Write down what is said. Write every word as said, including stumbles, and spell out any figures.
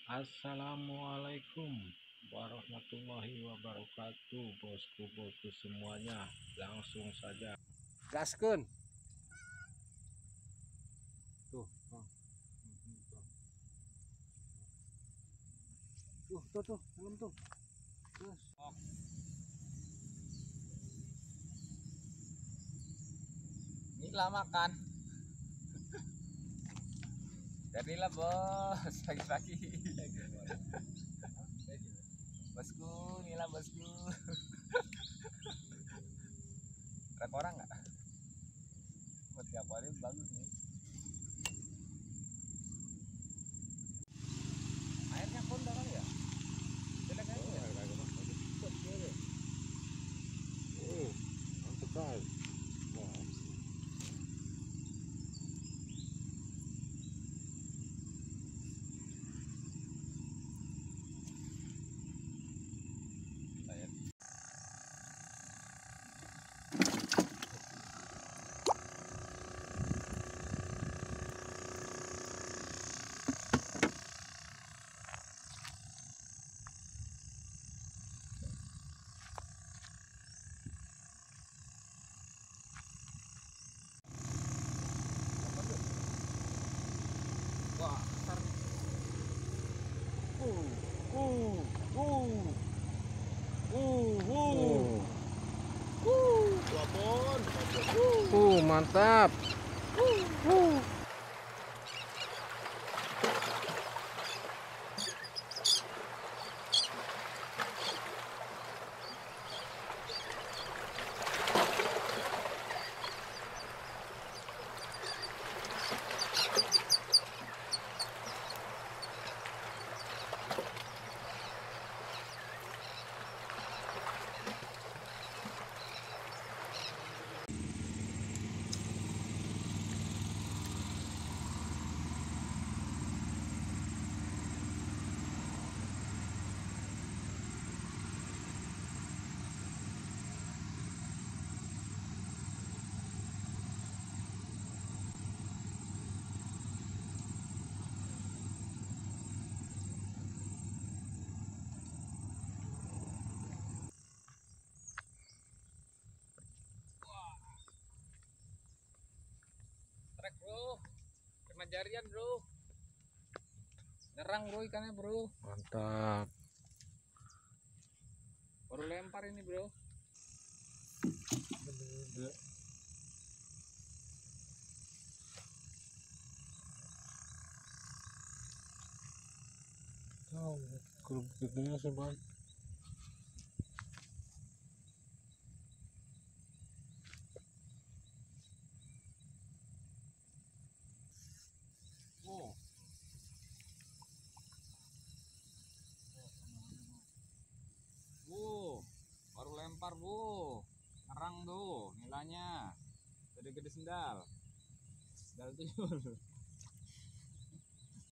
Assalamualaikum warahmatullahi wabarakatuh, bosku-bosku semuanya. Langsung saja gaskeun. Tuh, tuh, tuh, tuh, tuh, belum tuh. Terus. Inilah makan. Jadilah bos pagi-pagi. Bosku, inilah bosku. Ada orang nggak? Buat tiap hari bagus nih. Airnya pun dorong ya. Jelek aja. Oh, mantap kali. Wah. Wah, besar. Uh, uh, uh, uh, uh. Uh, babon, babon. Uh, mantap. Uh, uh. Trek bro. Kena jarian bro. Nyerang bro ikannya bro. Mantap. Baru lempar ini bro. Oh, grup gedenya sih bang. Oh. Bu, baru lempar bu. Ngerang tuh nilainya. Gede-gede sendal. Sendal tuyul.